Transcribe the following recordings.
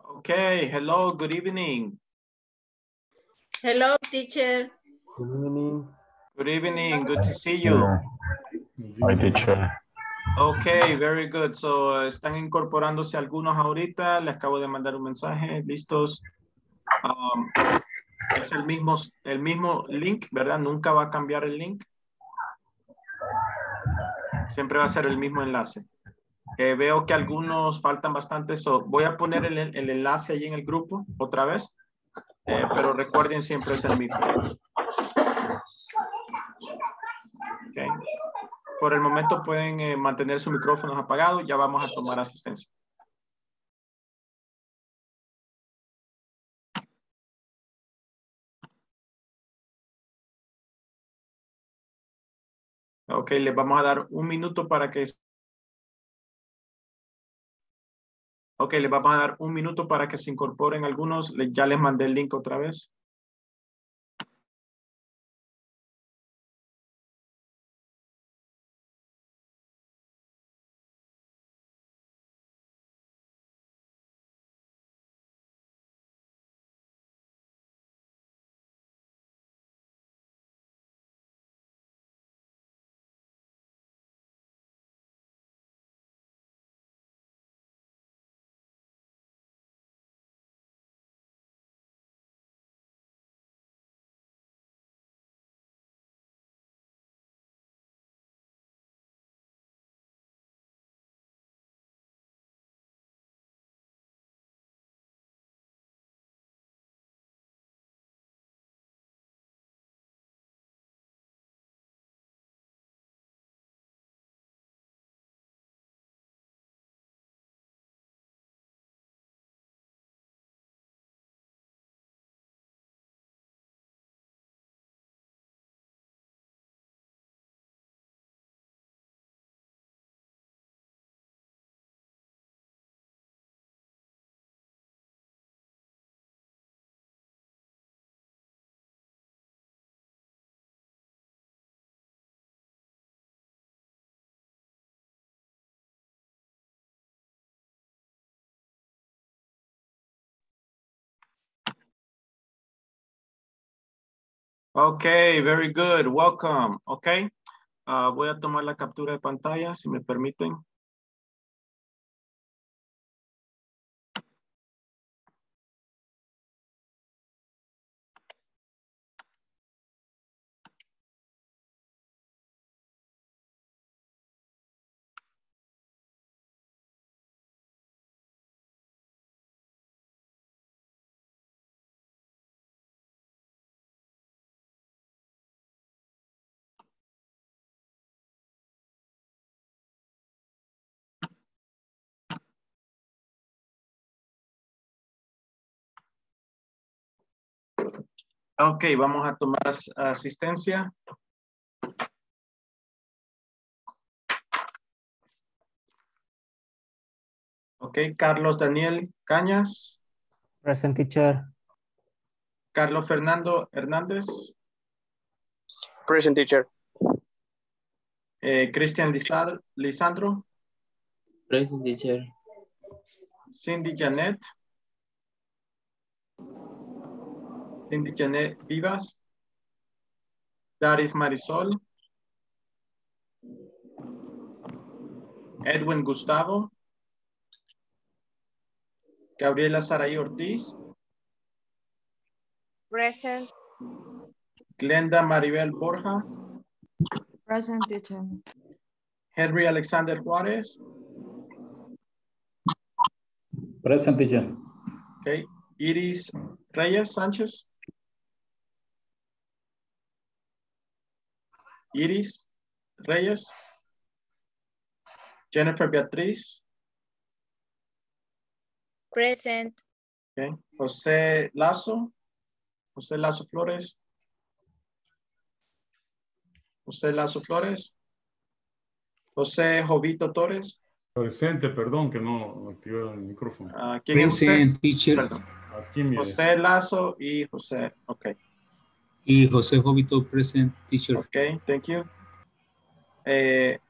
Okay, hello, good evening. Hello, teacher. Good evening. Good evening, good to see you. Hello. Hi, teacher. Okay, very good. So, están incorporándose algunos ahorita. Les acabo de mandar un mensaje. ¿Listos? Es el mismo link, ¿verdad? Nunca va a cambiar el link. Siempre va a ser el mismo enlace. Veo que algunos faltan bastante. So, voy a poner el enlace ahí en el grupo otra vez. Pero recuerden, siempre es el mismo. Okay. Por el momento pueden mantener sus micrófonos apagados. Ya vamos a tomar asistencia. Ok, les vamos a dar un minuto para que... Ok, les vamos a dar un minuto para que se incorporen algunos. Ya les mandé el link otra vez. Ok, very good. Welcome. Ok. Voy a tomar la captura de pantalla, si me permiten. Ok, vamos a tomar asistencia. Ok, Carlos Daniel Cañas. Present, teacher. Carlos Fernando Hernández. Present, teacher. Cristian Lisandro. Present, teacher. Cindy Janet. Cindy Janet Vivas. Daris Marisol. Edwin Gustavo. Gabriela Saray Ortiz. Present. Glenda Maribel Borja. Present, teacher. Henry Alexander Juárez. Present, teacher. Okay. Iris Reyes Sánchez. Iris Reyes. Jennifer Beatriz. Present. Okay. José Lazo. José Lazo Flores. José Lazo Flores. José Jovito Torres. Presente, perdón que no activé el micrófono. ¿Quién es usted? Present, teacher. Perdón. Aquí me José Lazo y José. Ok. Y José Jovito, present, teacher. Ok, thank you.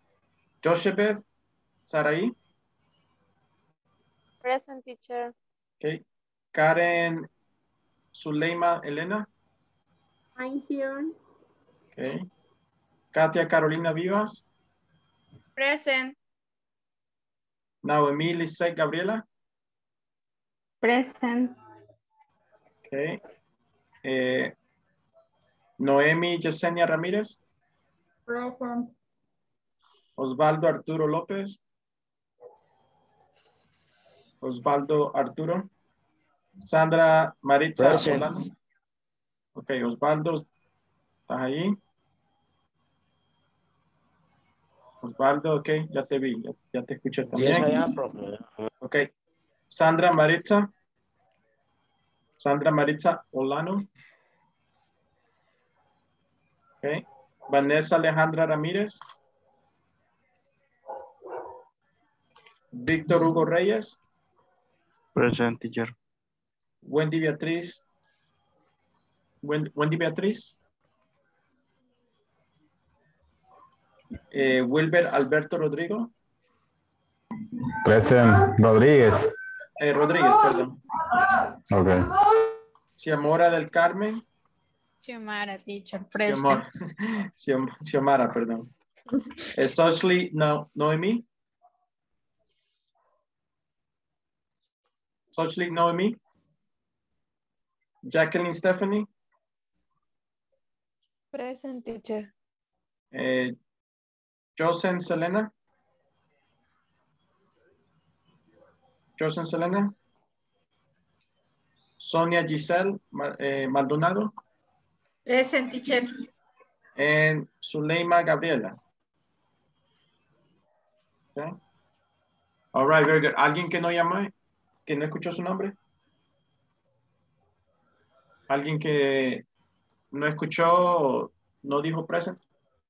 Joshebeth Saraí. Present, teacher. Okay. Karen Zuleima Elena. I'm here. Okay. Katia Carolina Vivas. Present. Naomi Lisette Gabriela. Present. Okay. Noemi Yesenia Ramírez. Present. Osvaldo Arturo López. Osvaldo Arturo. Sandra Maritza Solano. Ok, Osvaldo, ¿estás ahí? Osvaldo, ok, ya te vi, ya te escuché también. Yes, I am, profe. Ok. Sandra Maritza. Sandra Maritza Olano. Ok. Vanessa Alejandra Ramírez. Víctor Hugo Reyes. Present, teacher. Wendy Beatriz. Wendy Beatriz. Wilber Alberto Rodrigo. Present. Rodríguez. Rodríguez, perdón. Okay. Xiomara del Carmen. Xiomara, teacher. Present. Xiomara, perdón. Sochly Noemi. Sochly Noemi. Jacqueline Stephanie. Present, teacher. Josen Selena. Josen Selena. Sonia Giselle Maldonado. Present, teacher. And Zuleima Gabriela. Okay. All right, very good. ¿Alguien que no llama? ¿Que no escuchó su nombre? ¿Alguien que no escuchó, no dijo present?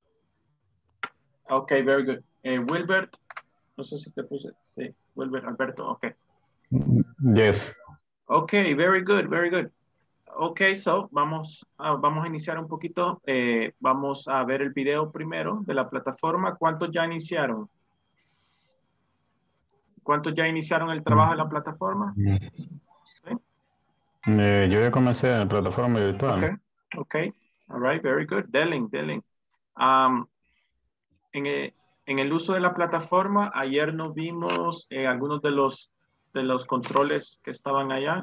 Ok, very good. Wilbert, no sé si te puse. Sí, Wilbert Alberto, ok. Yes. Ok, very good, very good. Ok, so vamos a iniciar un poquito. Vamos a ver el video primero de la plataforma. ¿Cuántos ya iniciaron? ¿Cuántos ya iniciaron el trabajo de la plataforma? ¿Sí? Yo ya comencé en la plataforma virtual. Ok, all right, very good. Delling. En el uso de la plataforma, ayer no vimos algunos de los controles que estaban allá.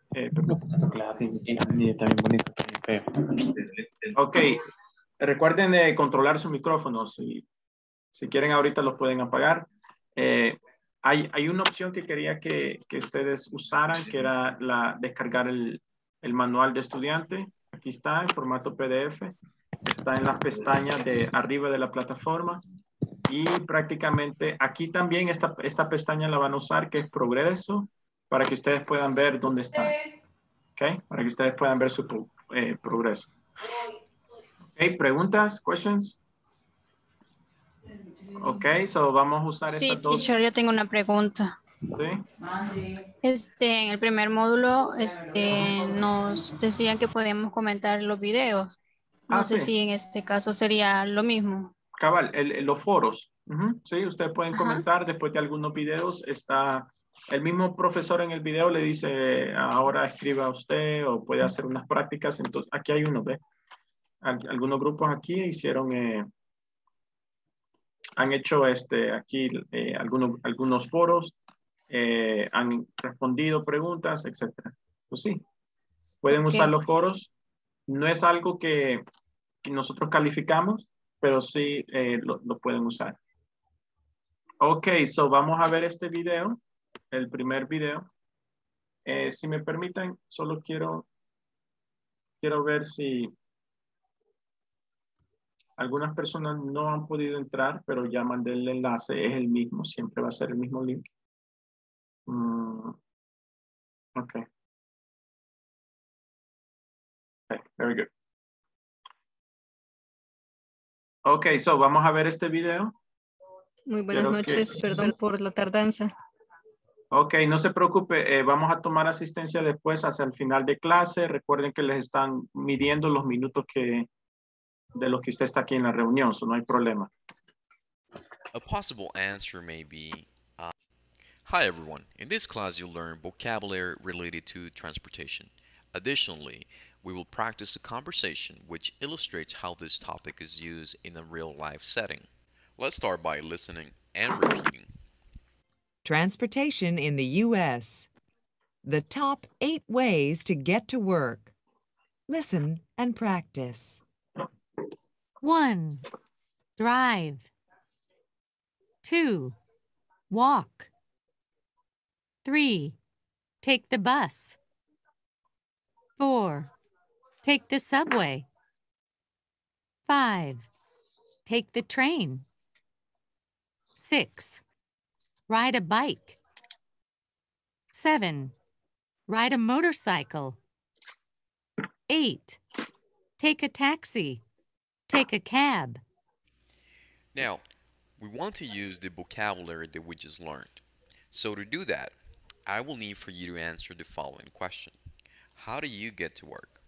Ok, recuerden de controlar sus micrófonos. Si quieren ahorita los pueden apagar. Hay una opción que quería que ustedes usaran, que era descargar el manual de estudiante. Aquí está en formato PDF. Está en las pestañas de arriba de la plataforma. Y prácticamente aquí también esta pestaña la van a usar, que es progreso, para que ustedes puedan ver dónde están. ¿Ok? Para que ustedes puedan ver su progreso. ¿Ok? ¿Preguntas? ¿Questions? Ok, so vamos a usar estas dos. Sí, teacher, yo tengo una pregunta. ¿Sí? En el primer módulo, nos decían que podíamos comentar los videos. No sé sí. si en este caso sería lo mismo. Cabal, los foros. Sí, ustedes pueden Ajá. comentar después de algunos videos. Está el mismo profesor en el video, le dice, ahora escriba usted o puede hacer unas prácticas. Entonces, aquí hay uno, ¿ve? Algunos grupos aquí hicieron, han hecho aquí algunos foros, han respondido preguntas, etcétera. Pues sí, pueden usar los foros. No es algo que nosotros calificamos, pero sí lo pueden usar. Ok, so vamos a ver este video, el primer video. Si me permiten, solo quiero ver si algunas personas no han podido entrar, pero ya mandé el enlace, es el mismo, siempre va a ser el mismo link. Ok. Okay, very good. Ok, so vamos a ver este video. Muy buenas noches, perdón por la tardanza. Ok, no se preocupe, vamos a tomar asistencia después hacia el final de clase. Recuerden que les están midiendo los minutos de los que usted está aquí en la reunión, so no hay problema. A possible answer may be, Hi everyone, in this class you'll learn vocabulary related to transportation. Additionally, we will practice a conversation which illustrates how this topic is used in a real-life setting. Let's start by listening and repeating. Transportation in the U.S. The top 8 ways to get to work. Listen and practice. 1. Drive. 2. Walk. 3. Take the bus. 4. Take the subway. 5. Take the train. 6. Ride a bike. 7. Ride a motorcycle. 8. Take a taxi. Take a cab. Now, we want to use the vocabulary that we just learned. So to do that, I will need for you to answer the following question. How do you get to work?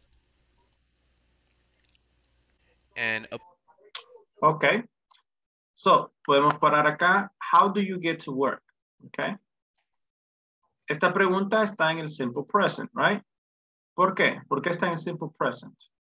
And Okay. So, podemos parar acá. How do you get to work? Okay. Esta pregunta está en el simple present, right? ¿Por qué? ¿Por qué está en el simple present?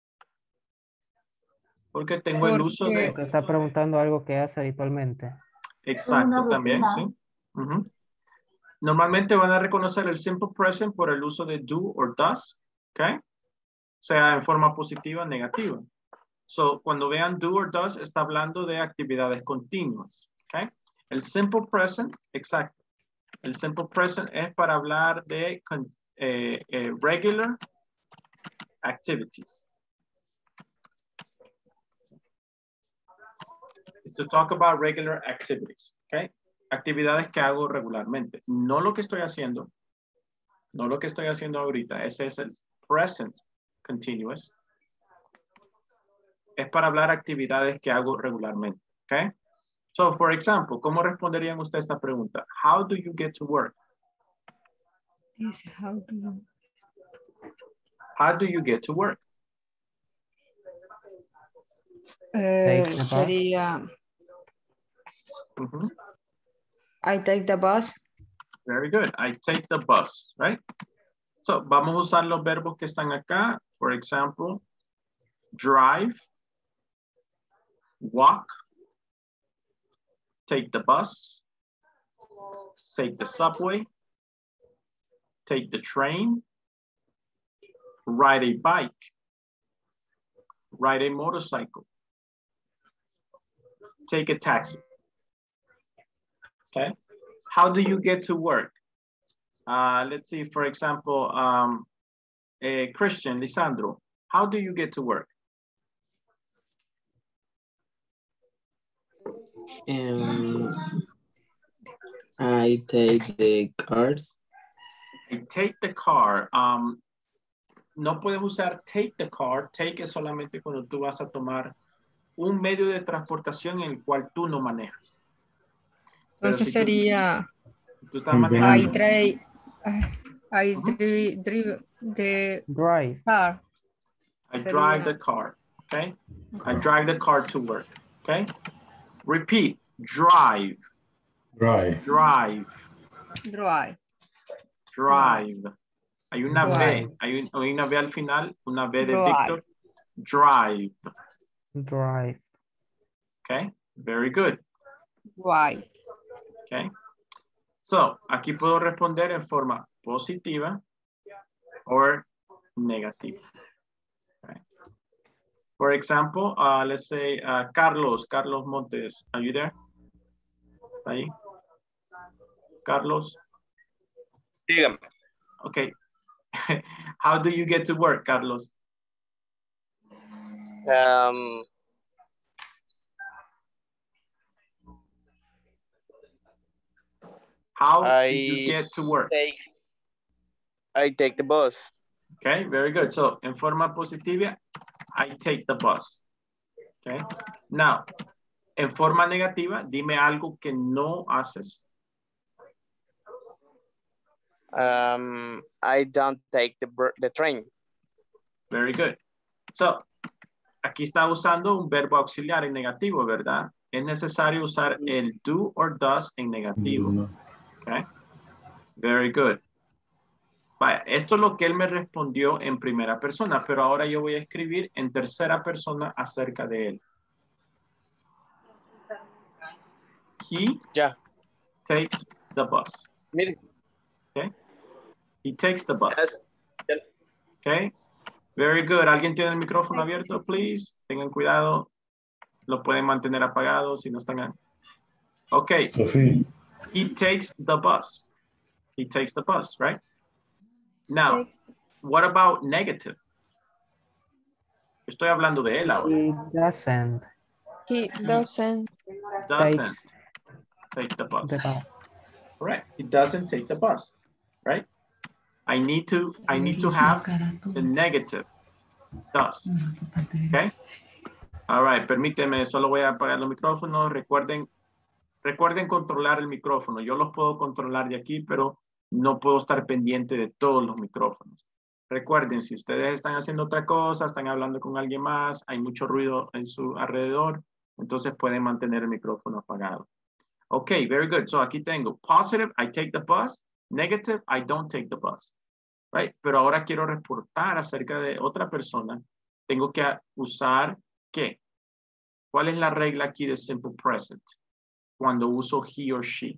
Porque tengo el uso de... Porque está preguntando algo que hace habitualmente. Exacto, también, sí. Normalmente van a reconocer el simple present por el uso de do or does, ¿ok? Sea en forma positiva o negativa. So, cuando vean do or does, está hablando de actividades continuas, ¿ok? El simple present, exacto. El simple present es para hablar de regular activities. It's to talk about regular activities, ¿ok? Actividades que hago regularmente. No lo que estoy haciendo. No lo que estoy haciendo ahorita. Ese es el present continuous. Es para hablar actividades que hago regularmente. ¿Ok? So, for example, ¿cómo responderían usted esta pregunta? How do you get to work? How do you get to work? Sería... I take the bus. Very good. I take the bus, right? So, vamos a usar los verbos que están acá. For example, drive, walk, take the bus, take the subway, take the train, ride a bike, ride a motorcycle, take a taxi. Okay. How do you get to work? Let's see, for example, Christian, Lisandro, how do you get to work? I take the cars. I take the car. No puedes usar take the car. Take es solamente cuando tú vas a tomar un medio de transportación en el cual tú no manejas. Entonces si sería tú estás manejando. I drive the car. I drive the car. Okay. I drive the car to work. Okay. Repeat. Drive. Drive. Drive. Drive. Drive. Hay una Drive. V. Hay una V al final. Una V de Drive. Victor. Drive. Drive. Okay. Very good. Why? Okay. So, aquí puedo responder en forma positiva or negativa. Okay. For example, let's say Carlos Montes, are you there? ¿Está ahí? Carlos. Dígame. Okay. How do you get to work, Carlos? How do you get to work? I take the bus. Okay, very good. So, en forma positiva, I take the bus. Okay. Now, en forma negativa, dime algo que no haces. I don't take the train. Very good. So, aquí está usando un verbo auxiliar en negativo, ¿verdad? Es necesario usar el do or does en negativo. Okay. Very good. Vaya, esto es lo que él me respondió en primera persona, pero ahora yo voy a escribir en tercera persona acerca de él. He takes the bus. Okay. He takes the bus. Okay. Very good. ¿Alguien tiene el micrófono abierto, please? Tengan cuidado. Lo pueden mantener apagado si no están. Okay. Sofía. He takes the bus. He takes the bus, right? Now, what about negative? Estoy hablando de él ahora. He doesn't. He doesn't. Doesn't take the bus. Correct. He doesn't take the bus, right? I need to have the negative does. Okay. All right. Permíteme, solo voy a apagar los micrófonos. Recuerden controlar el micrófono. Yo los puedo controlar de aquí, pero no puedo estar pendiente de todos los micrófonos. Recuerden, si ustedes están haciendo otra cosa, están hablando con alguien más, hay mucho ruido en su alrededor, entonces pueden mantener el micrófono apagado. Okay, very good. So aquí tengo positive, I take the bus. Negative, I don't take the bus. Right? Pero ahora quiero reportar acerca de otra persona. Tengo que usar ¿qué? ¿Cuál es la regla aquí de simple present? Cuando uso he or she.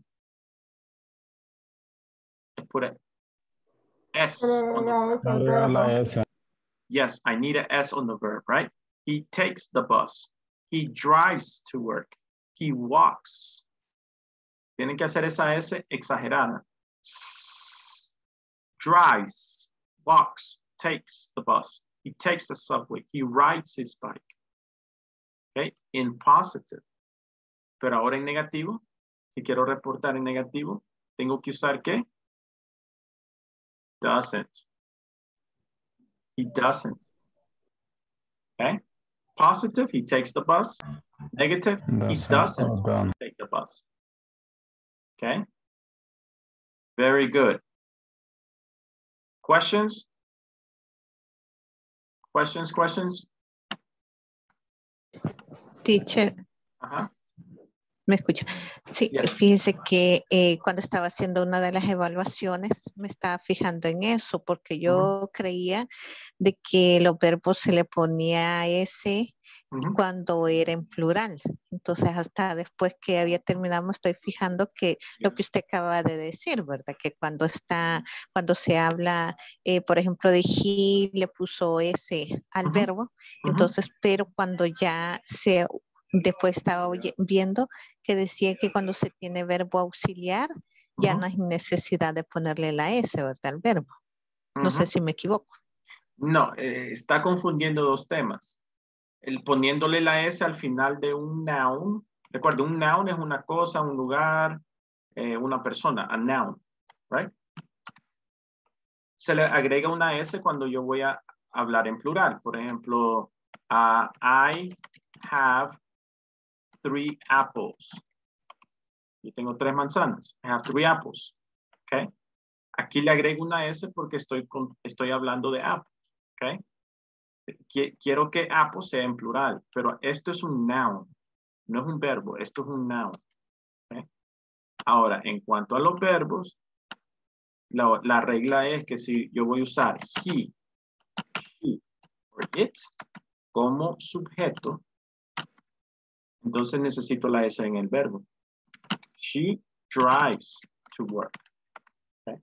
Put a S on the verb. Yes, I need a S on the verb, right? He takes the bus. He drives to work. He walks. Tienen que hacer esa S exagerada. Drives, walks, takes the bus. He takes the subway. He rides his bike. Okay, in positive. Pero ahora en negativo, si quiero reportar en negativo, tengo que usar ¿qué? Doesn't. He doesn't. Okay. Positive, he takes the bus. Negative, he doesn't take the bus. Okay. Very good. Questions? Questions? Teacher. ¿Me escucha? Sí, fíjese que cuando estaba haciendo una de las evaluaciones me estaba fijando en eso porque yo creía de que los verbos se le ponía S cuando era en plural. Entonces hasta después que había terminado me estoy fijando que lo que usted acaba de decir, ¿verdad? Que cuando se habla, por ejemplo, de he, le puso S al verbo. Entonces, pero cuando ya después estaba viendo que decía que cuando se tiene verbo auxiliar, ya no hay necesidad de ponerle la S, ¿verdad? Al verbo. No sé si me equivoco. No, está confundiendo dos temas. Poniéndole la S al final de un noun. Recuerda, un noun es una cosa, un lugar, una persona, a noun, right? Se le agrega una S cuando yo voy a hablar en plural. Por ejemplo, I have 3 apples. Yo tengo 3 manzanas. I have 3 apples. Okay. Aquí le agrego una S porque estoy hablando de apples. Okay. Quiero que apples sea en plural, pero esto es un noun. No es un verbo, esto es un noun. Okay. Ahora, en cuanto a los verbos, la regla es que si yo voy a usar he, she, or it como sujeto, entonces necesito la S en el verbo. She drives to work. Okay.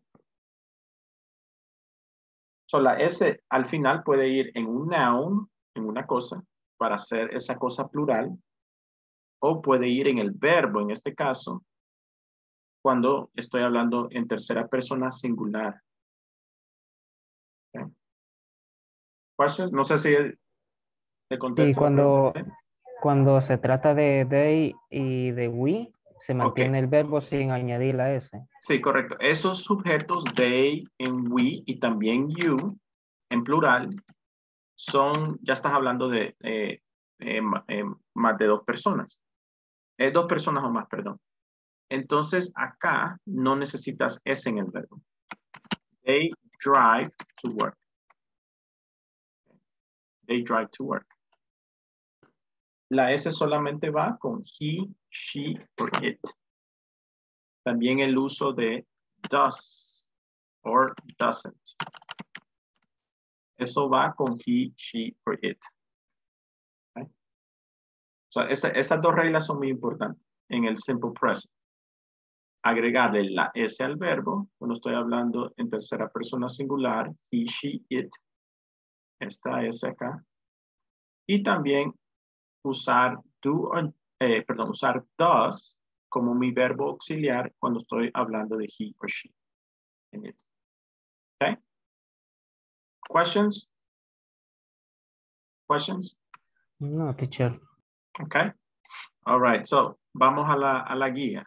So la S al final puede ir en un noun, en una cosa, para hacer esa cosa plural, o puede ir en el verbo, en este caso, cuando estoy hablando en tercera persona singular. Okay. Questions? No sé si te contesto. Y cuando se trata de they y de we, se mantiene el verbo sin añadir la S. Sí, correcto. Esos sujetos they en we y también you en plural ya estás hablando de más de 2 personas. 2 personas o más, perdón. Entonces acá no necesitas S en el verbo. They drive to work. They drive to work. La S solamente va con he, she, or it. También el uso de does. or doesn't. Eso va con he, she, or it. Okay. So, esas dos reglas son muy importantes en el simple present. Agregarle la S al verbo, cuando estoy hablando en tercera persona singular, he, she, it. Esta S acá. Y también usar usar does como mi verbo auxiliar cuando estoy hablando de he or she. In it. Okay. Questions? Questions? No, teacher. Okay. All right. So, vamos a la guía.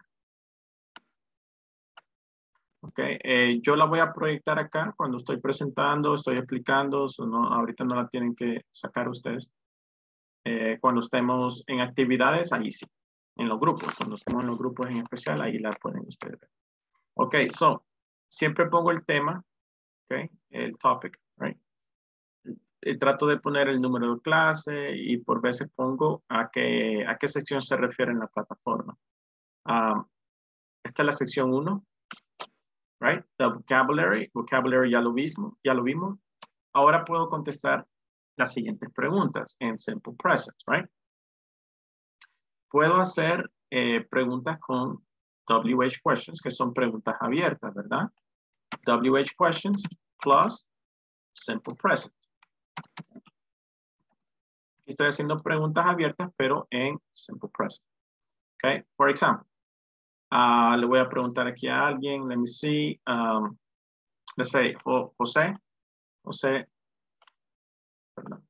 Okay. Yo la voy a proyectar acá cuando estoy presentando, estoy explicando. So no, ahorita no la tienen que sacar ustedes. Cuando estemos en actividades, ahí sí. En los grupos. Cuando estemos en los grupos en especial, ahí la pueden ustedes ver. Ok. So, siempre pongo el tema. Ok. El topic. Right. Trato de poner el número de clase y por veces pongo a qué sección se refiere en la plataforma. Esta es la sección 1, right? The vocabulary ya lo vimos. Ahora puedo contestar las siguientes preguntas en simple present, right? Puedo hacer preguntas con WH questions, que son preguntas abiertas, ¿verdad? WH questions plus simple present. Estoy haciendo preguntas abiertas, pero en simple present. Okay, for example, le voy a preguntar aquí a alguien. Let me see. Let's say, José. Perdón.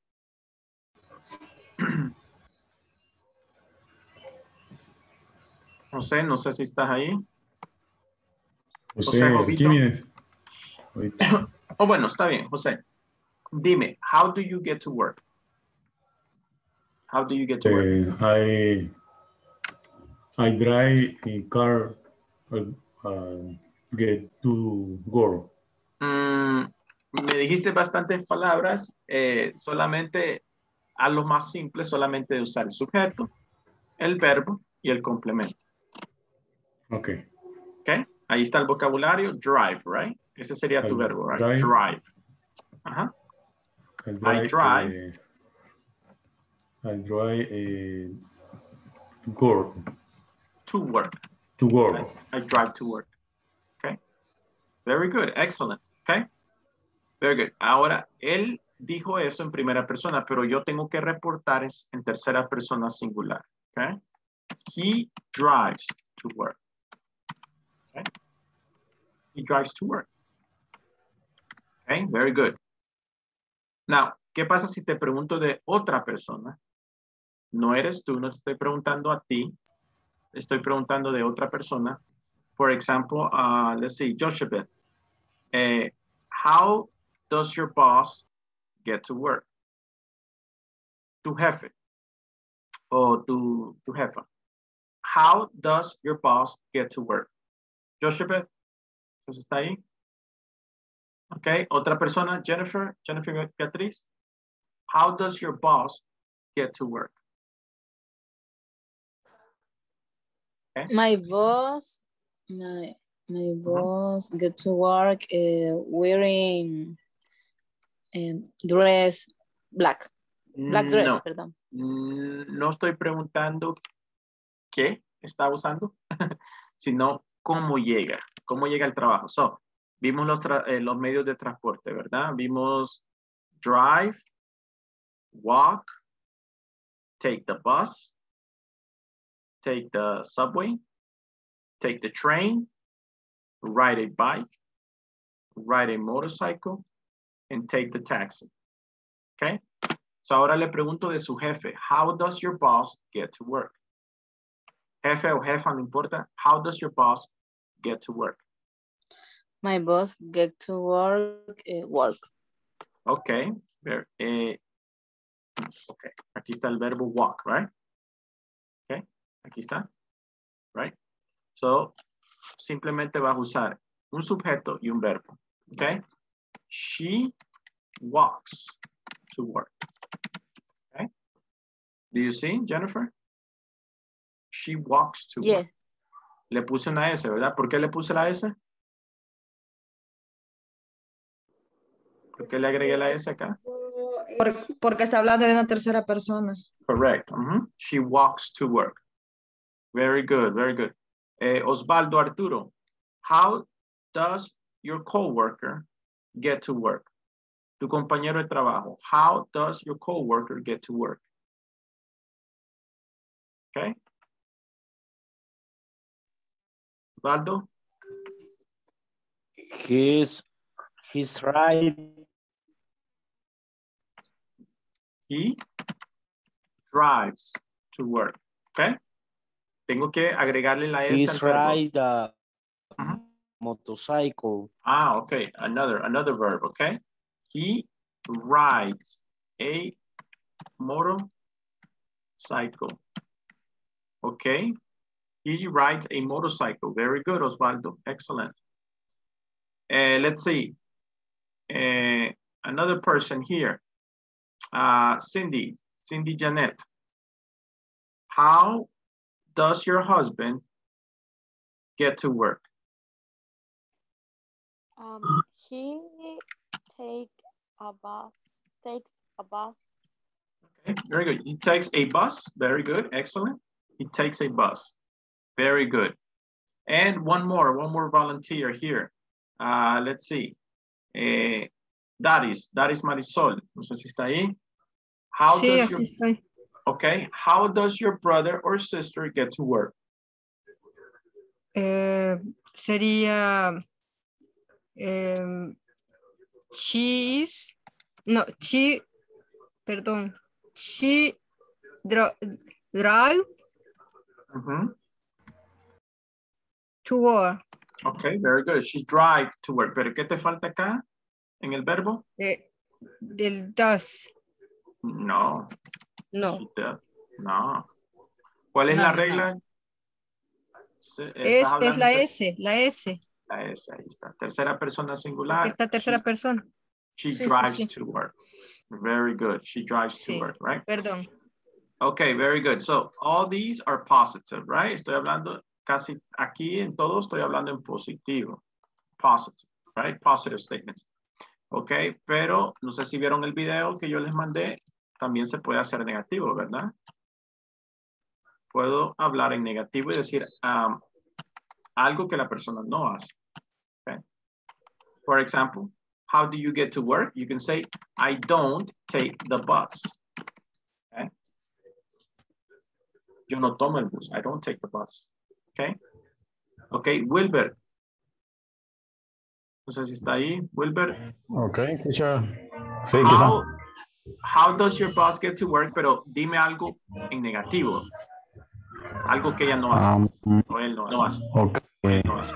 José, no sé si estás ahí. José, Jovito. Jovito. Oh, bueno, está bien, José. Dime, how do you get to work? How do you get to work? I drive a car, get to work. Me dijiste bastantes palabras, solamente a lo más simple, solamente de usar el sujeto, el verbo y el complemento. Ok. Ok, ahí está el vocabulario, drive, right? Ese sería tu verbo, right? Drive. Ajá. I drive. I drive work. To work. To work. Okay? I drive to work. Okay. Very good. Excellent. Okay. Very good. Ahora, él dijo eso en primera persona, pero yo tengo que reportar en tercera persona singular. Okay. He drives to work. Okay. He drives to work. Okay. Very good. Now, ¿qué pasa si te pregunto de otra persona? No eres tú, no te estoy preguntando a ti. Estoy preguntando de otra persona. For example, let's see, Joshua. How does your boss get to work? Tu jefe. O tu jefa. How does your boss get to work? Joshua, ¿está ahí? Ok, otra persona, Jennifer Beatriz. How does your boss get to work? Okay. My boss get to work wearing dress black dress, No. perdón. No estoy preguntando qué está usando, sino cómo llega al trabajo. So, vimos los medios de transporte, ¿verdad? Vimos drive, walk, take the bus, take the subway, take the train, ride a bike, ride a motorcycle, and take the taxi. Okay? So ahora le pregunto de su jefe. How does your boss get to work? Jefe o jefa, no importa. How does your boss get to work? My boss get to work. Okay. Okay. Aquí está el verbo walk, right? Okay. Aquí está. Right? So, simplemente vas a usar un sujeto y un verbo. Okay? She walks to work. Okay? Do you see, Jennifer? She walks to work. Yes. Le puse una S, ¿verdad? ¿Por qué le puse la S? ¿Por qué le agregué la S acá? Porque está hablando de una tercera persona. Correct. She walks to work. Very good, very good. Osvaldo Arturo, how does your coworker get to work? Tu compañero de trabajo. How does your coworker get to work? Okay. Osvaldo? He's right. He drives to work. Okay. Tengo que agregarle la S al He's verbo. ride a motorcycle. Ah, okay. Another verb, okay? He rides a motorcycle. Okay. He rides a motorcycle. Very good, Osvaldo. Excellent. Let's see. Another person here. Cindy Janet. How does your husband get to work? He takes a bus. Okay, very good. He takes a bus. Very good. Excellent. He takes a bus. Very good. And one more volunteer here. Let's see. Daris Marisol. No sé si está ahí. How Sí, does aquí estoy. Okay. How does your brother or sister get to work? Sería she drive to work. Okay, very good. She drives to work. ¿Pero qué te falta acá en el verbo? Del does. No. No. She does. No. ¿Cuál es la regla? Es la S. La S, ahí está. Tercera persona singular. Esta tercera persona. She Sí, drives sí. to work. Very good. She drives to work, right? Perdón. Okay, very good. So all these are positive, right? Estoy hablando casi aquí en todo, estoy hablando en positivo. Positive, right? Positive statements. Okay, pero no sé si vieron el video que yo les mandé. También se puede hacer negativo, ¿verdad? Puedo hablar en negativo y decir algo que la persona no hace. Okay. For example, how do you get to work? You can say, I don't take the bus. Okay. Yo no tomo el bus. I don't take the bus. Okay. Okay, Wilber. No sé si está ahí. Wilber. Okay, teacher. Sí, quizá. How does your boss get to work? Pero dime algo en negativo. Algo que ella no hace. O él no hace. Okay. No hace.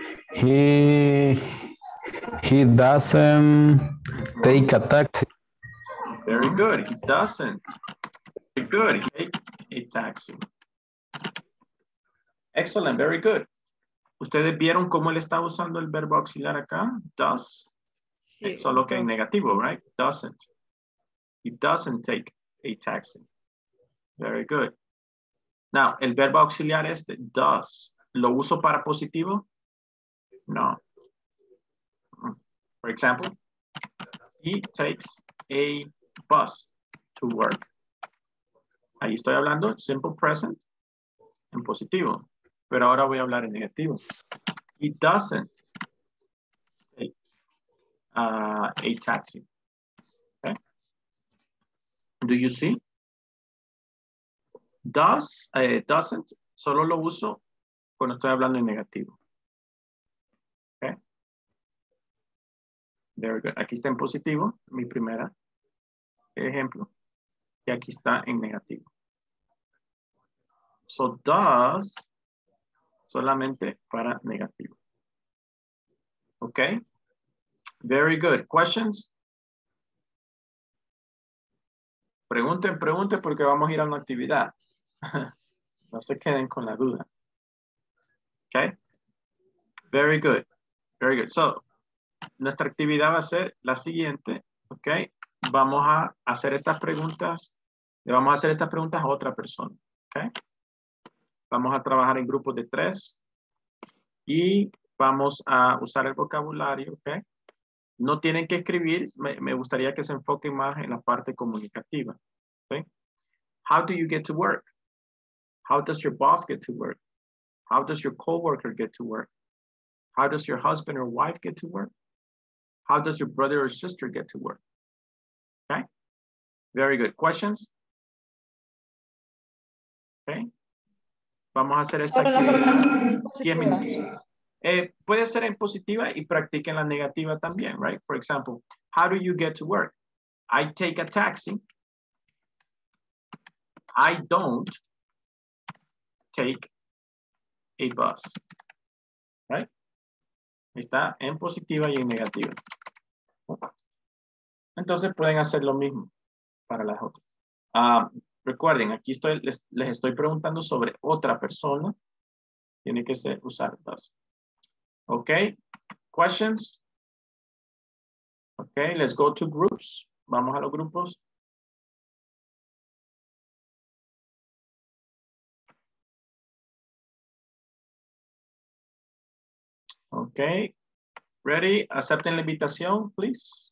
He doesn't take a taxi. Very good. He doesn't. Very good. He takes a taxi. Excellent. Very good. ¿Ustedes vieron cómo él está usando el verbo auxiliar acá? Does. Sí, solo que en negativo, right? Doesn't. He doesn't take a taxi. Very good. Now, el verbo auxiliar este, does, ¿lo uso para positivo? No. For example, he takes a bus to work. Ahí estoy hablando simple present en positivo, pero ahora voy a hablar en negativo. He doesn't take a taxi. Okay. Do you see? Does, doesn't, solo lo uso cuando estoy hablando en negativo. Okay. Very good. Aquí está en positivo, mi primera ejemplo. Y aquí está en negativo. So, does, solamente para negativo. Okay. Very good. Questions? Pregunten porque vamos a ir a una actividad. No se queden con la duda. Okay. Very good. Very good. So, nuestra actividad va a ser la siguiente. Okay. Vamos a hacer estas preguntas. Le vamos a hacer estas preguntas a otra persona. Okay. Vamos a trabajar en grupos de 3. Y vamos a usar el vocabulario. Okay. No tienen que escribir, me gustaría que se enfoquen más en la parte comunicativa. ¿Okay? How do you get to work? How does your boss get to work? How does your coworker get to work? How does your husband or wife get to work? How does your brother or sister get to work? Okay, very good. Questions? Okay. Vamos a hacer esta actividad 10 minutos. Puede ser en positiva y practiquen la negativa también, right? For example, how do you get to work? I take a taxi. I don't take a bus. Right? Está en positiva y en negativa. Entonces pueden hacer lo mismo para las otras. Recuerden, aquí les estoy preguntando sobre otra persona. Tiene que ser usar does. Ok. Questions? Ok, let's go to groups. Vamos a los grupos. Ok. Ready? Acepten la invitación, please.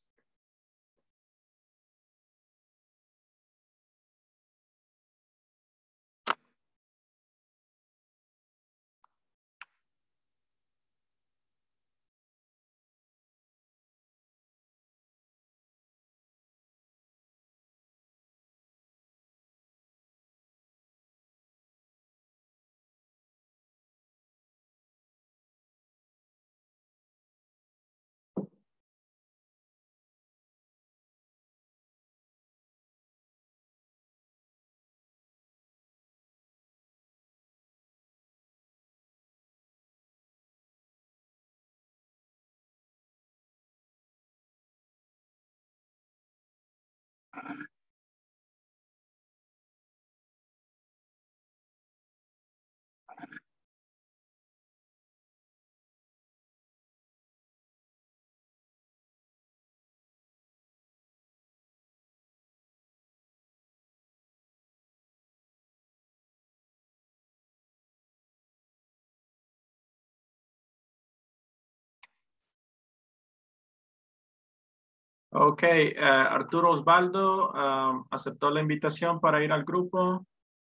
Ok, Arturo Osvaldo aceptó la invitación para ir al grupo.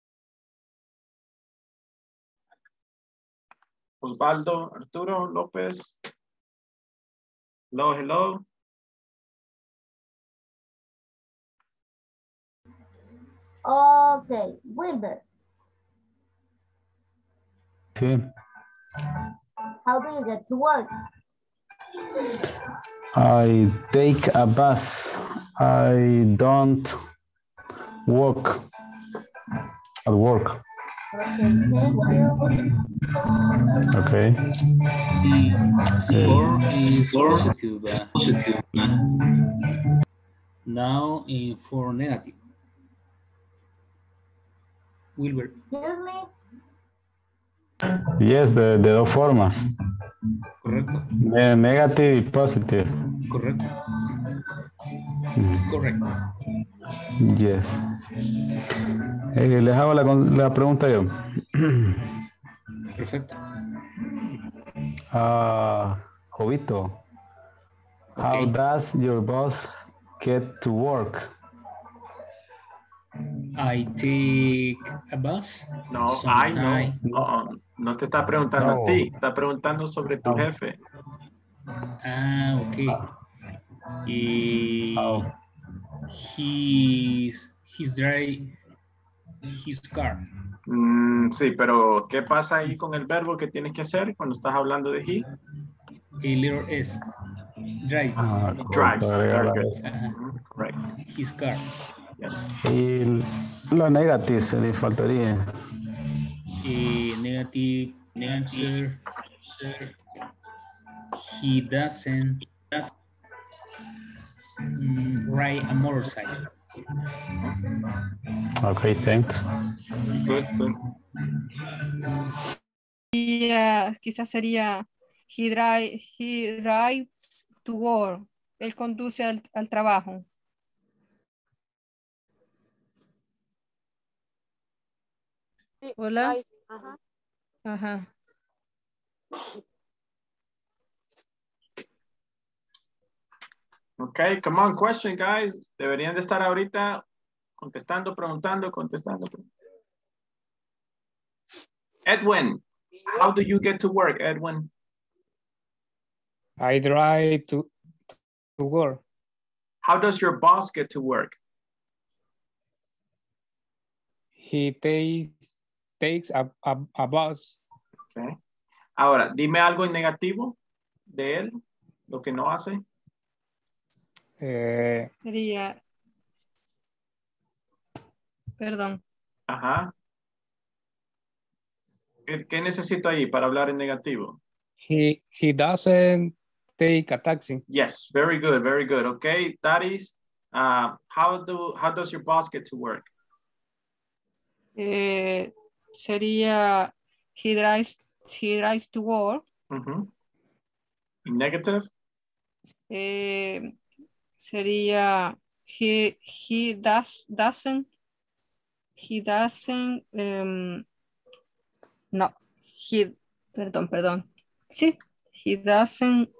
Osvaldo, Arturo, López. Hello, hello. Okay, Wilber, Sí. how do you get to work? I take a bus. I don't walk at work. Okay, thank you. Okay. Score is positive. Now in for negative. Wilbur. Excuse me. Yes, de dos formas. Correcto. Negative y positive. Correcto. Es correcto. Yes. Les hago la pregunta yo. Perfecto. Jovito, okay. How does your boss get to work? I take a bus. No, Sometime. no te está preguntando a ti, está preguntando sobre tu jefe. Ah, ok. He's driving his car. Sí, pero ¿qué pasa ahí con el verbo que tienes que hacer cuando estás hablando de he? A little s. Drives. Drives. Very good. Correct. His car. Yes. Y la negative se le faltaría. Negative answer. He doesn't ride a motorcycle. Okay, thanks. Good. Y quizás sería he drive to work. Él conduce al trabajo. Sí, Hola. ay, ajá. Ajá. Okay, come on, question, guys. Deberían de estar ahorita contestando, preguntando, contestando. Edwin, how do you get to work, Edwin? I drive to work. How does your boss get to work? He takes a bus. Okay. Ahora, dime algo en negativo de él, lo que no hace. Sería, perdón. Ajá. ¿Qué necesito ahí para hablar en negativo? He doesn't take a taxi. Yes, very good, very good. Okay, that is, how does your boss get to work? Sería, he drives to work. Negative? Sería, he doesn't, no, perdón. Sí, he doesn't,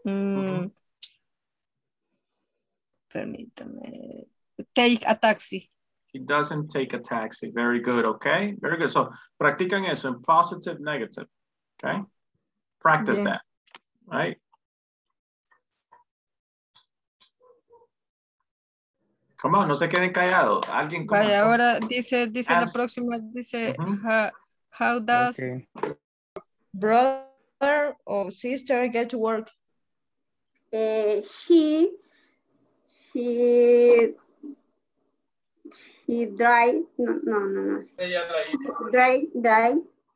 permítame, take a taxi. He doesn't take a taxi. Very good, okay? Very good. So, practican eso en positive, negative, okay? Practice that, right? Come on, no se queden callados. Alguien como... Vaya, ahora dice la próxima, dice, how does brother or sister get to work? She drive, no. Drive.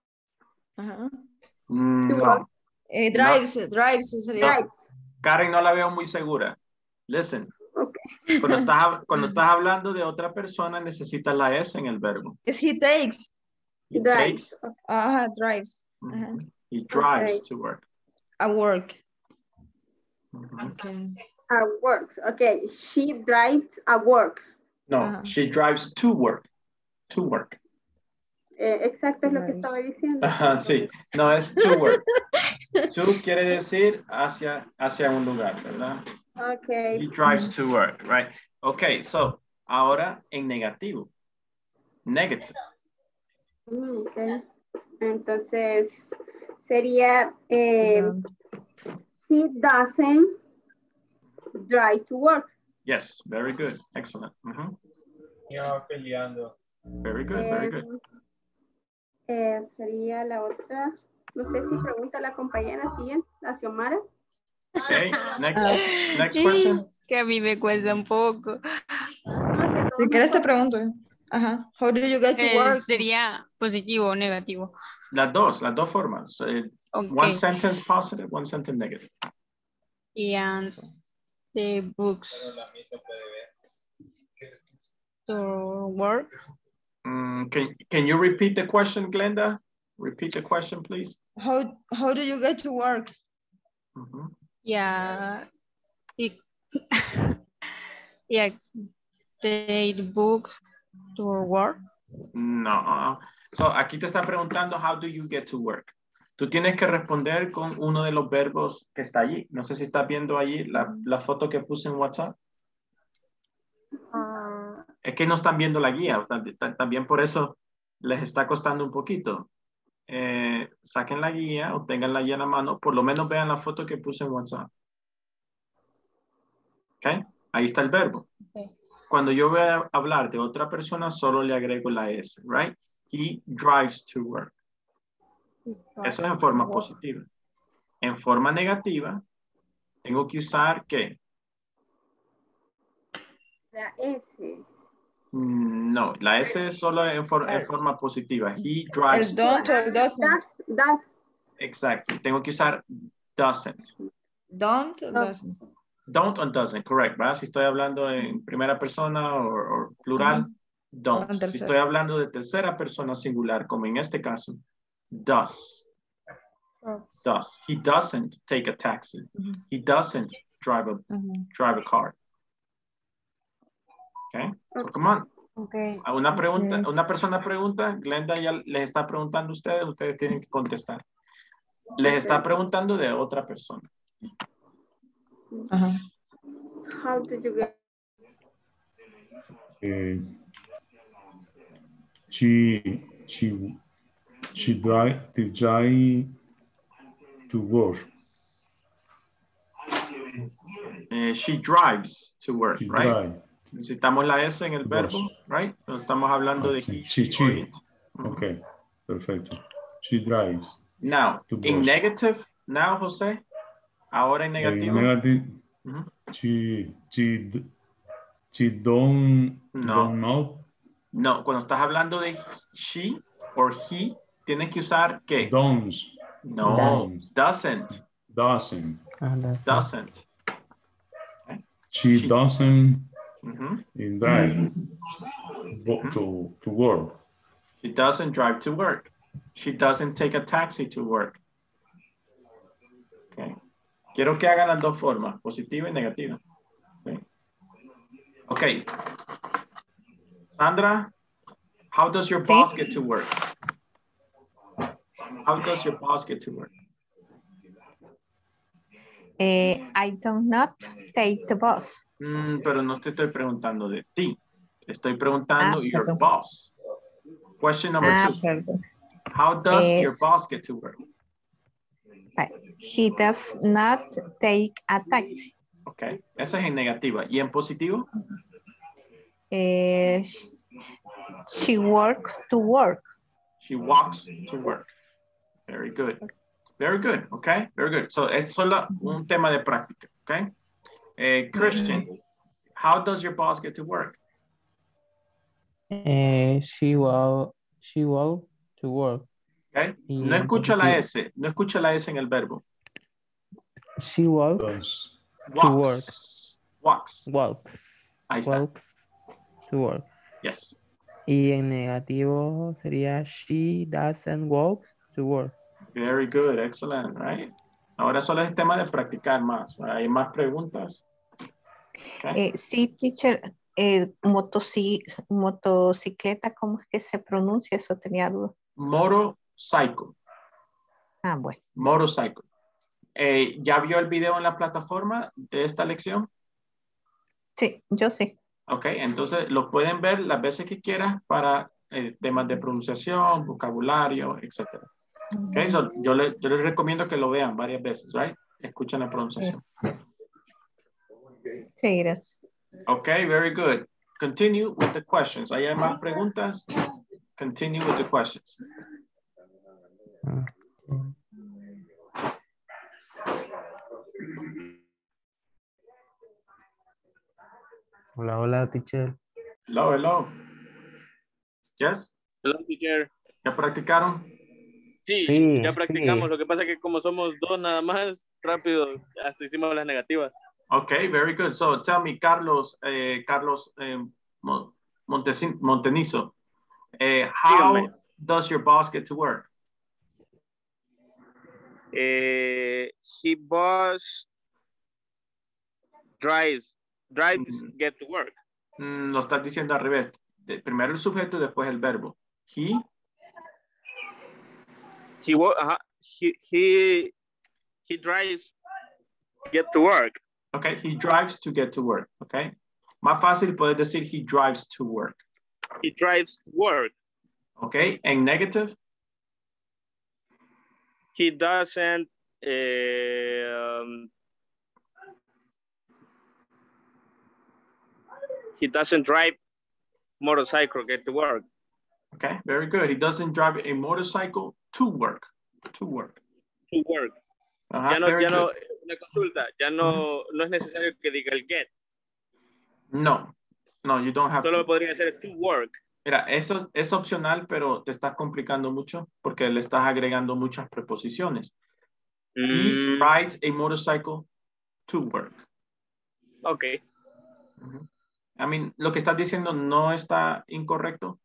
No. Drives. No. Karen, no la veo muy segura. Listen. Okay. Cuando estás hablando de otra persona, necesitas la S en el verbo. Es he takes. He drives. Takes. Drives. He drives to work. A work. Okay. Works. Okay. She drives at work. No, she drives to work. To work. Exacto es lo que estaba diciendo. Ajá, sí. No, es to work. To quiere decir hacia un lugar, ¿verdad? Okay. He drives to work, right? Okay, so, ahora en negativo. Negative. Okay. Entonces, sería, he doesn't drive to work. Yes, very good. Excellent. Very good, very good. Sería la otra. No sé si pregunta la compañera siguiente, la Xiomara. Okay, next question. Que a mí me cuesta un poco. No sé, si quieres te pregunto. Ajá. How do you get to work? Sería positivo o negativo. Las dos formas. One sentence positive, one sentence negative. And the books to work. Can you repeat the question, Glenda? Repeat the question, please. How do you get to work? Yeah. The book to work. No. So, aquí te está preguntando, how do you get to work? Tú tienes que responder con uno de los verbos que está allí. No sé si estás viendo allí la foto que puse en WhatsApp. Es que no están viendo la guía. También por eso les está costando un poquito. Saquen la guía o tengan la guía en la mano. Por lo menos vean la foto que puse en WhatsApp. ¿Ok? Ahí está el verbo. Okay. Cuando yo voy a hablar de otra persona, solo le agrego la S, right? He drives to work. Eso es en forma positiva. En forma negativa, tengo que usar ¿qué? La S. No, la S es solo en forma positiva. He drives. El don't o el doesn't. Does. Exacto. Tengo que usar doesn't. Don't o doesn't. Don't or doesn't, correct. ¿Verdad? Si estoy hablando en primera persona o plural, don't. Si estoy hablando de tercera persona singular, como en este caso, does. Does. He doesn't take a taxi. He doesn't drive a car. Okay. So come on. Okay. Una pregunta, una persona pregunta, Glenda ya les está preguntando a ustedes tienen que contestar. Les está preguntando de otra persona. How did you get? She drive to work. She drives to work, She right? drive. Necesitamos la S en el verbo, Dos. right? Pero estamos hablando de he, she, She. or it. Okay, perfecto. She drives. Now, to in bus. negative, now, José, ahora en negativo. Negative, Ujú. she don't know. No, cuando estás hablando de she or he, tienes que usar ¿qué? Don't. No, doesn't. Doesn't. Doesn't. She doesn't Mhm. drive to work. She doesn't drive to work. She doesn't take a taxi to work. Okay. Quiero que hagan las dos formas, positiva y negativa. Okay. Sandra, how does your boss get to work? How does your boss get to work? I do not take the bus. Pero no te estoy preguntando de ti. Estoy preguntando your perdón. boss. Question number 2. Perdón. How does your boss get to work? He does not take a taxi. Okay, esa es en negativa. ¿Y en positivo? She works to work. She walks to work. Very good. Very good, okay? Very good. So, es solo un tema de práctica, okay? Christian, how does your boss get to work? She walk to work. Okay. Y No en escucha la positivo. S. No escucha la S en el verbo. She walks to work. Walks. Ahí está. Walks to work. Yes. Y en negativo sería she doesn't walk to work. Very good. Excellent. Right. Ahora solo es tema de practicar más. Hay más preguntas. Okay. Sí, teacher. Motocicleta, ¿cómo es que se pronuncia? Eso tenía duda. Motorcycle. Bueno. Motorcycle. ¿Ya vio el video en la plataforma de esta lección? Sí, yo sí. Ok, entonces lo pueden ver las veces que quieran para temas de pronunciación, vocabulario, etc. Okay, so yo les recomiendo que lo vean varias veces, right? Escuchen la pronunciación. Sí, gracias. Ok, very good. Continue with the questions. ¿Hay más preguntas? Continue with the questions. Hola, hola, teacher. Hello, hello. Yes. Hello, teacher. ¿Ya practicaron? Sí, ya practicamos. Lo que pasa es que como somos dos nada más, rápido, hasta hicimos las negativas. Okay, very good. So tell me, Carlos, Montenizo, how does your boss get to work? He boss drives get to work. Lo estás diciendo al revés. Primero el sujeto y después el verbo. He drives get to work. Okay, he drives to get to work. Okay. Más fácil puedes decir he drives to work. He drives to work. Okay, en negative. He doesn't drive motorcycle get to work. Okay, very good. He doesn't drive a motorcycle to work. To work. To work. Ya no, una consulta, ya no es necesario que diga el get. No, you don't have Solo to. podría ser to work. Mira, eso es opcional, pero te estás complicando mucho porque le estás agregando muchas preposiciones. He rides a motorcycle to work. Okay. I mean, lo que estás diciendo no está incorrecto,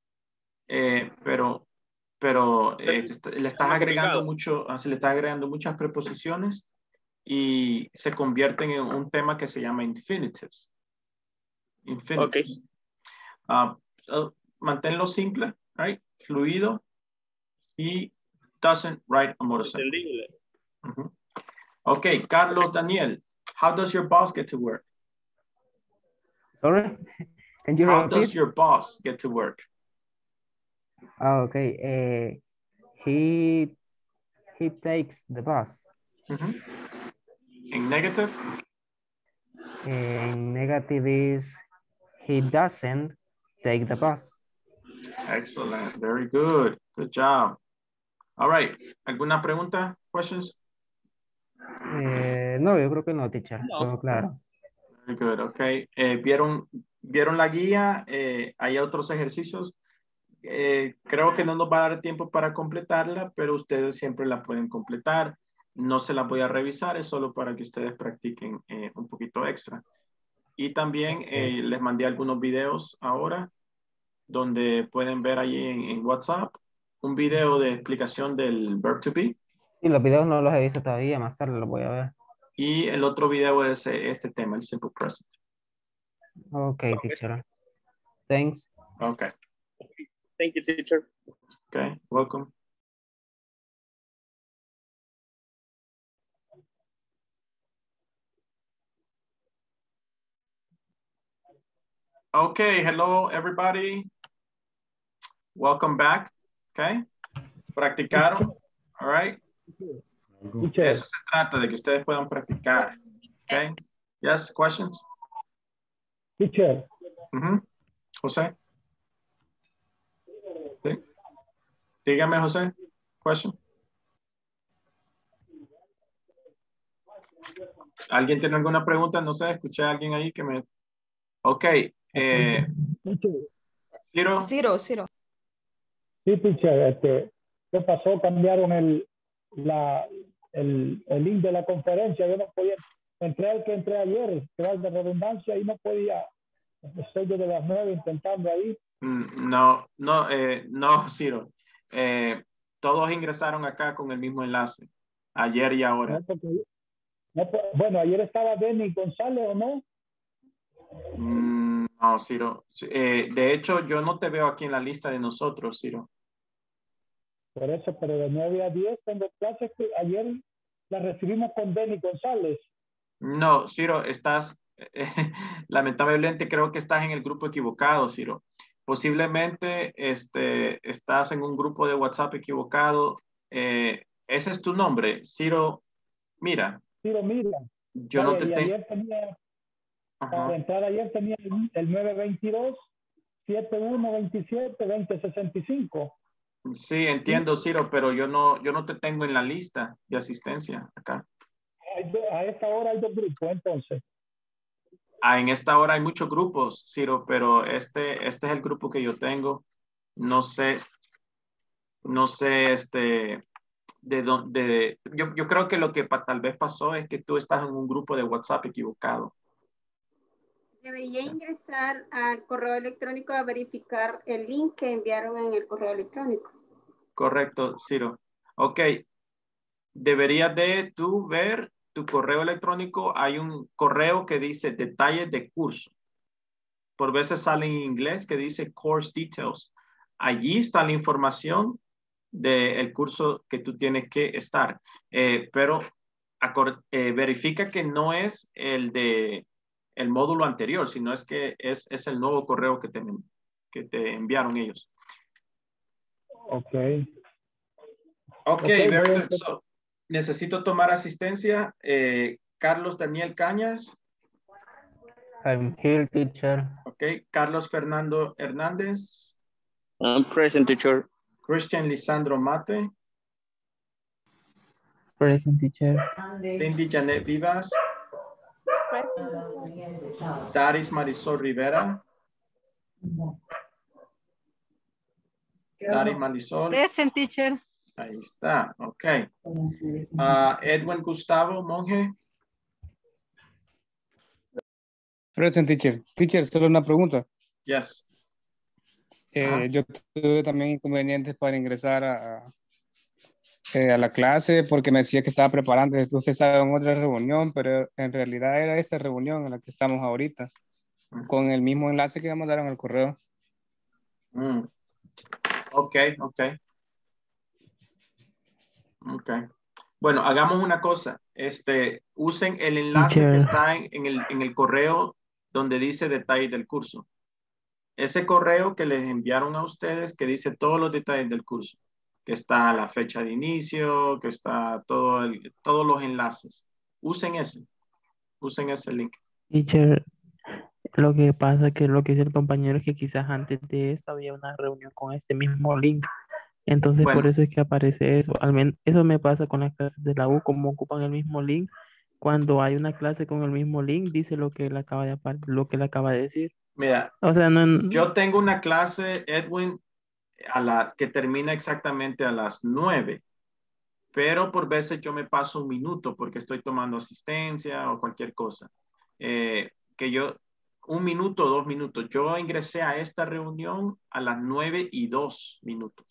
pero le estás agregando se le está agregando muchas preposiciones y se convierten en un tema que se llama infinitives. Infinitives. Okay. Manténlo simple, right? Fluido. He doesn't ride a motorcycle. Okay, Carlos Daniel, how does your boss get to work? Sorry? Can you How repeat? does your boss get to work? Oh, okay. He takes the bus. In negative? In negative is he doesn't take the bus. Excellent. Very good. Good job. All right. ¿Alguna pregunta? Questions? No, yo creo que no, teacher. Todo claro. Very good. Okay. ¿Vieron la guía? Hay otros ejercicios. Creo que no nos va a dar tiempo para completarla, pero ustedes siempre la pueden completar. No se la voy a revisar, es solo para que ustedes practiquen un poquito extra. Y también les mandé algunos videos ahora, donde pueden ver ahí en WhatsApp un video de explicación del verb to be. Sí, los videos no los he visto todavía, más tarde los voy a ver. Y el otro video es este tema, el simple present. Okay, teacher. Thanks. Okay. Thank you, teacher. Okay, welcome. Okay, hello everybody. Welcome back. Okay. ¿Practicaron? All right. Eso se trata, de que ustedes puedan practicar. Okay. Yes, questions? Teacher. José. ¿Sí? Dígame, José. Question. ¿Alguien tiene alguna pregunta? No sé, escuché a alguien ahí que me... Ok. Ciro. Ciro. Sí, teacher. ¿Qué pasó? Cambiaron el link de la conferencia. Yo no podía... Entré al que entré ayer, que va de redundancia, y no podía... Estoy desde las 9 intentando ahí. No, Ciro. Todos ingresaron acá con el mismo enlace, ayer y ahora. Bueno, ayer estaba Denny González, ¿o no? No, Ciro. De hecho, yo no te veo aquí en la lista de nosotros, Ciro. Por eso, pero de 9 a 10 tengo clases que ayer las recibimos con Denny González. No, Ciro, estás... lamentablemente creo que estás en el grupo equivocado, Ciro. Posiblemente estás en un grupo de WhatsApp equivocado. Ese es tu nombre, Ciro Mira. Ciro Mira. Yo no te tengo. Ayer tenía, para entrar ayer tenía el 922-7127-2065. Sí, entiendo, Ciro, pero yo no te tengo en la lista de asistencia acá. A esta hora hay 2 grupos, entonces. En esta hora hay muchos grupos, Ciro, pero este es el grupo que yo tengo. No sé, de dónde. Yo creo que lo que tal vez pasó es que tú estás en un grupo de WhatsApp equivocado. Debería ingresar al correo electrónico a verificar el link que enviaron en el correo electrónico. Correcto, Ciro. Ok. Deberías de tú ver tu correo electrónico. Hay un correo que dice detalles de curso. Por veces sale en inglés que dice course details. Allí está la información del curso que tú tienes que estar. Pero verifica que no es el módulo anterior, sino es que es el nuevo correo que te enviaron ellos. Ok. Ok, very good. So, necesito tomar asistencia. Carlos Daniel Cañas. I'm here, teacher. Ok. Carlos Fernando Hernández. I'm present, teacher. Christian Lisandro Mate. Present, teacher. Cindy Janet Vivas. Daris Marisol Rivera. Daris Marisol. Present, teacher. Ahí está, ok. Edwin Gustavo Monge. Present, teacher. Teacher, solo una pregunta. Yes. Yo tuve también inconvenientes para ingresar a la clase porque me decía que estaba preparando, usted sabe, en otra reunión, pero en realidad era esta reunión en la que estamos ahorita, con el mismo enlace que me mandaron al correo. Ok. Bueno, hagamos una cosa. Usen el enlace que está en el correo donde dice detalles del curso. Ese correo que les enviaron a ustedes que dice todos los detalles del curso, que está la fecha de inicio, que está todos los enlaces. Usen ese link. Teacher, lo que pasa que lo que dice el compañero es que quizás antes de esto había una reunión con este mismo link. Entonces Bueno. por eso es que aparece eso. Al menos eso me pasa con las clases de la U, como ocupan el mismo link. Cuando hay una clase con el mismo link, dice lo que él acaba de decir. Mira, O sea, no, yo tengo una clase, Edwin, que termina exactamente a las 9, pero por veces yo me paso un minuto porque estoy tomando asistencia o cualquier cosa. 1 minuto, 2 minutos. Yo ingresé a esta reunión a las 9:02.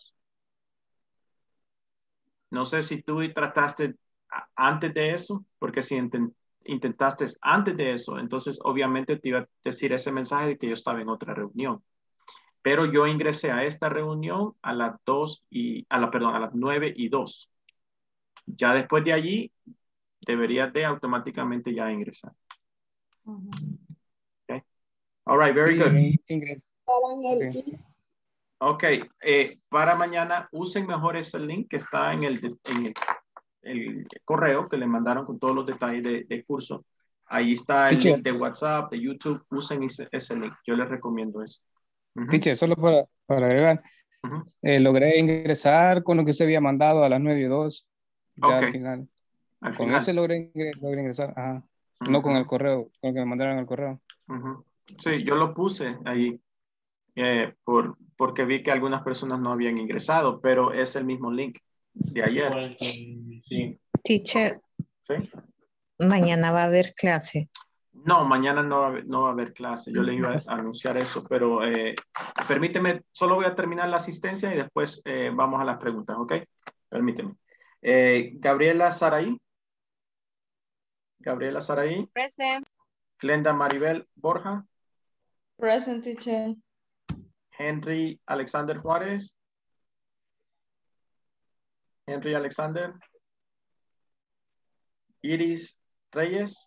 No sé si tú trataste antes de eso, porque si intentaste antes de eso, entonces obviamente te iba a decir ese mensaje de que yo estaba en otra reunión. Pero yo ingresé a esta reunión a las 9:02. Ya después de allí, deberías de automáticamente ya ingresar. Okay. All right, very good. Ok, para mañana usen mejor ese link que está en el correo que le mandaron con todos los detalles del curso. Ahí está el link de WhatsApp, de YouTube. Usen ese link. Yo les recomiendo eso. Teacher, solo para agregar. Logré ingresar con lo que se había mandado a las 9:02. Ya al final. Con ese logré ingresar. Ajá. No con el correo, con el que me mandaron el correo. Sí, yo lo puse ahí porque vi que algunas personas no habían ingresado, pero es el mismo link de ayer. Sí. Teacher, ¿Sí? mañana va a haber clase. No, mañana no va a haber clase. Yo le iba a anunciar eso, pero permíteme, solo voy a terminar la asistencia y después vamos a las preguntas, ¿ok? Permíteme. Gabriela Saraí. Present. Glenda Maribel Borja. Present, teacher. Henry Alexander Juárez. Henry Alexander. Iris Reyes.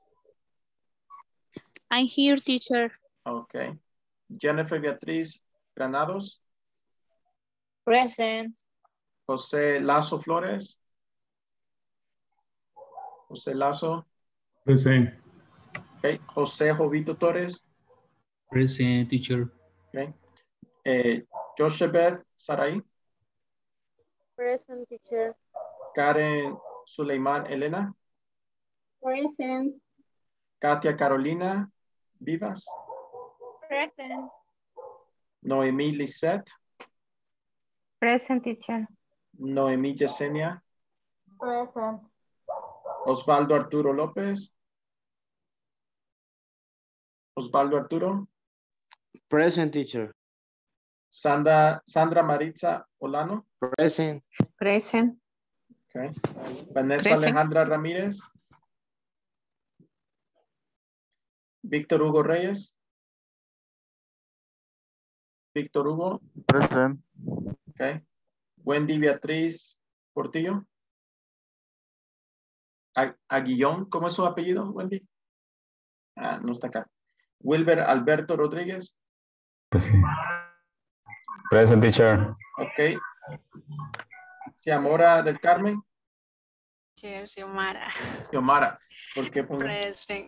I'm here, teacher. Okay. Jennifer Beatriz Granados. Present. José Lazo Flores. José Lazo. Present. Okay. José Jovito Torres. Present, teacher. Okay. Joshebeth Sarai. Present, teacher. Karen Suleiman Elena. Present. Katia Carolina Vivas. Present. Noemí Lisette. Present, teacher. Noemí Yesenia. Present. Osvaldo Arturo López. Osvaldo Arturo. Present, teacher. Sandra Maritza Olano. Present. Present. Okay. Vanessa Present. Alejandra Ramírez. Víctor Hugo Reyes. Víctor Hugo. Present. Okay. Wendy Beatriz Portillo. Aguillón, ¿cómo es su apellido, Wendy? No está acá. Wilber Alberto Rodríguez. Present, teacher. Ok. Xiomara del Carmen. Xiomara. Xiomara. ¿Por qué pongo? Present.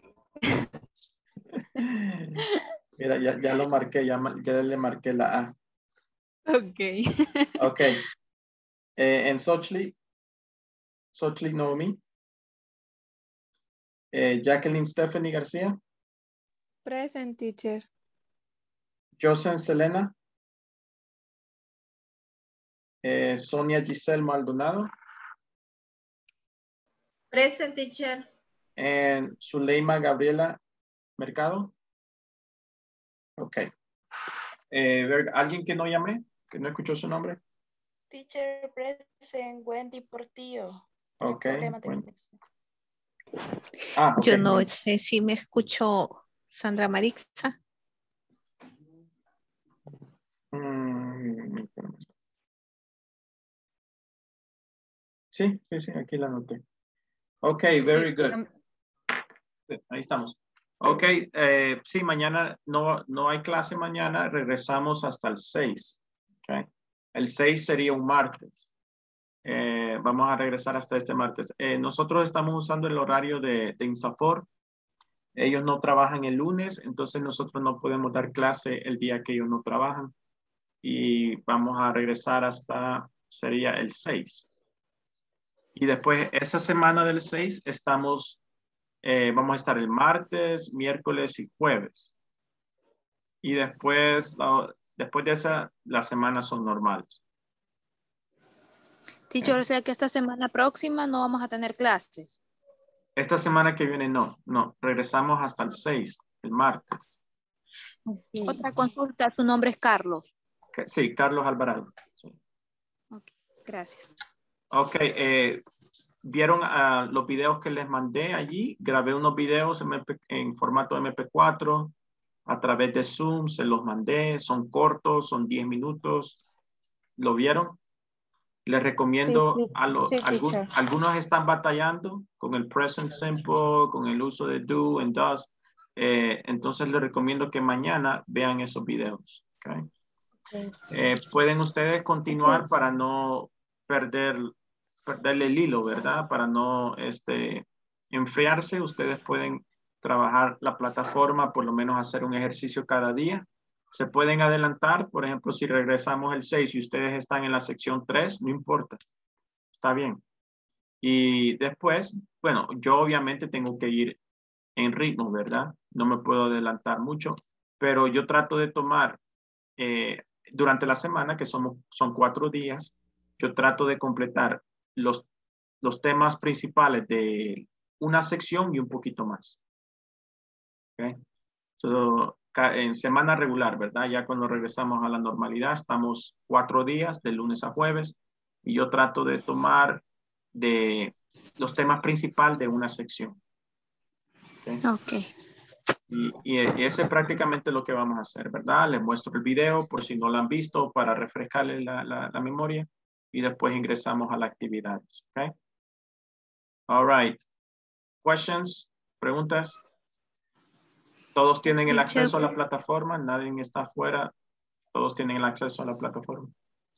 Mira, ya lo marqué, ya le marqué la A. Ok. Ok. En Xochitl Noemi. Jacqueline Stephanie García. Present, teacher. Jocelyn Selena. Sonia Giselle Maldonado. Present, teacher. And Zuleima Gabriela Mercado. Ok. ¿Alguien que no llamé? ¿Que no escuchó su nombre? Teacher, present, Wendy Portillo. Ok. Bueno. Okay. Yo no Bueno. sé si me escuchó Sandra Marixa. Sí, aquí la anoté. Ok, very good. Sí, ahí estamos. Ok, sí, mañana no hay clase mañana, regresamos hasta el 6. Okay. El 6 sería un martes. Vamos a regresar hasta este martes. Nosotros estamos usando el horario de INSAFOR. Ellos no trabajan el lunes, entonces nosotros no podemos dar clase el día que ellos no trabajan. Y vamos a regresar hasta, sería el 6. Y después, esa semana del 6, vamos a estar el martes, miércoles y jueves. Y después de esa, las semanas son normales. Teacher, o sea que esta semana próxima no vamos a tener clases. Esta semana que viene no. Regresamos hasta el 6, el martes. Okay. Otra consulta, su nombre es Carlos. Sí, Carlos Alvarado. Sí. Okay, gracias. Ok, ¿vieron los videos que les mandé allí? Grabé unos videos en formato MP4 a través de Zoom, se los mandé, son cortos, son 10 minutos. ¿Lo vieron? Les recomiendo algunos están batallando con el present simple, con el uso de do and does. Entonces les recomiendo que mañana vean esos videos. Okay. Pueden ustedes continuar para no perderle el hilo, ¿verdad? Para no enfriarse. Ustedes pueden trabajar la plataforma, por lo menos hacer un ejercicio cada día. Se pueden adelantar, por ejemplo, si regresamos el 6 y ustedes están en la sección 3, no importa, está bien. Y después, bueno, yo obviamente tengo que ir en ritmo, ¿verdad? No me puedo adelantar mucho, pero yo trato de tomar durante la semana, que son 4 días, yo trato de completar los temas principales de una sección y un poquito más. ¿Okay? So, en semana regular, ¿verdad? Ya cuando regresamos a la normalidad, estamos 4 días, de lunes a jueves, y yo trato de tomar de los temas principales de una sección. Okay. Y ese es prácticamente lo que vamos a hacer, ¿verdad? Les muestro el video por si no lo han visto para refrescarles la memoria y después ingresamos a la actividad. ¿Ok? All right. Questions? ¿Preguntas? ¿Todos tienen el acceso a la plataforma? ¿Nadie está afuera? ¿Todos tienen el acceso a la plataforma?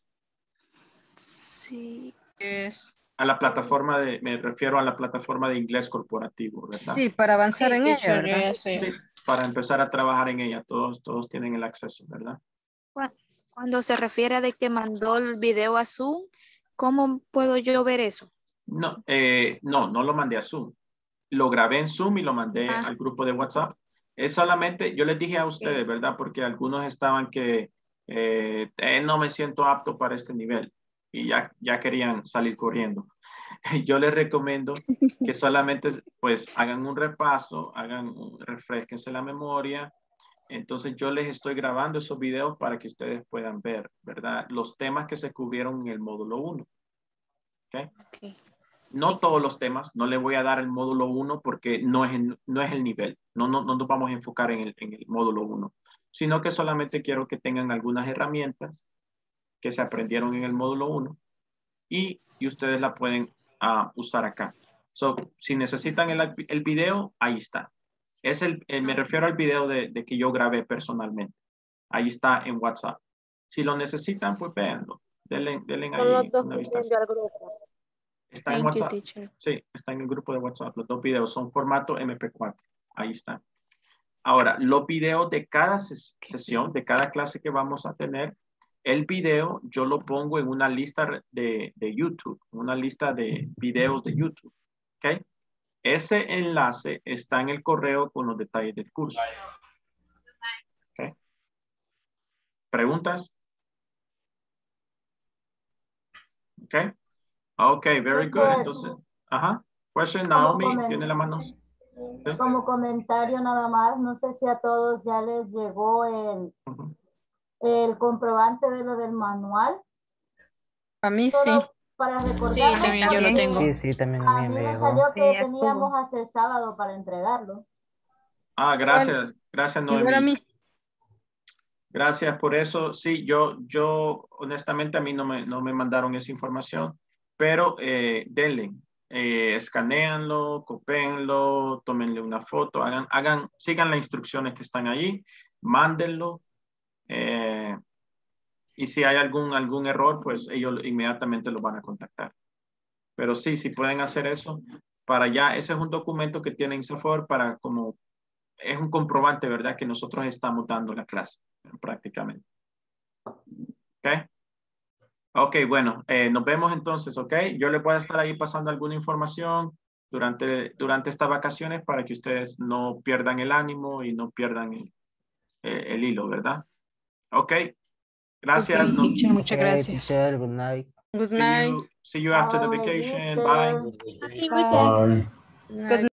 Sí. A la plataforma me refiero a la plataforma de inglés corporativo, ¿verdad? Sí, para avanzar en ella, ¿verdad? Sí, para empezar a trabajar en ella. Todos tienen el acceso, ¿verdad? Cuando se refiere a de que mandó el video a Zoom, ¿cómo puedo yo ver eso? No lo mandé a Zoom. Lo grabé en Zoom y lo mandé al grupo de WhatsApp. Es solamente, yo les dije a ustedes, ¿verdad? Porque algunos estaban que no me siento apto para este nivel y ya querían salir corriendo. Yo les recomiendo que solamente pues hagan un repaso, refresquense la memoria. Entonces yo les estoy grabando esos videos para que ustedes puedan ver, ¿verdad? Los temas que se cubrieron en el módulo 1. ¿Okay? No todos los temas, no les voy a dar el módulo 1 porque no es el nivel. No nos vamos a enfocar en el módulo 1, sino que solamente quiero que tengan algunas herramientas que se aprendieron en el módulo 1 y ustedes la pueden usar acá. So, si necesitan el video, ahí está. Me refiero al video de que yo grabé personalmente. Ahí está en WhatsApp. Si lo necesitan, pues véanlo. Denle ahí una vistazo. Está en WhatsApp. Sí, está en el grupo de WhatsApp. Los 2 videos son formato MP4. Ahí está. Ahora, los videos de cada sesión, de cada clase que vamos a tener, el video yo lo pongo en una lista de YouTube, una lista de videos de YouTube. ¿Ok? Ese enlace está en el correo con los detalles del curso. ¿Ok? ¿Preguntas? ¿Ok? Ok, very good. Entonces, question, Naomi, ¿tiene la mano? ¿Sí? Como comentario nada más, no sé si a todos ya les llegó el comprobante de lo del manual. A mí sí. Para recordar. Sí, también yo lo tengo. Sí, también a mí me me llegó. salió que teníamos hasta el sábado para entregarlo. Gracias. Gracias, Noemí. Igual a mí. Gracias por eso. Sí, yo honestamente a mí no me mandaron esa información, pero denle. escanéanlo, copéenlo, tómenle una foto, sigan las instrucciones que están allí, mándenlo. Y si hay algún error, pues ellos inmediatamente lo van a contactar. Pero sí, si pueden hacer eso, para ya, ese es un documento que tiene INSAFORP para como, es un comprobante, ¿verdad? Que nosotros estamos dando la clase, prácticamente. ¿Ok? Ok, bueno, nos vemos entonces, ¿ok? Yo les voy a estar ahí pasando alguna información durante estas vacaciones para que ustedes no pierdan el ánimo y no pierdan el hilo, ¿verdad? Ok. Gracias. Okay, teacher, muchas gracias. Teacher, good night. Good night. See you after the vacation. Bye. Happy weekend. Bye. Good night.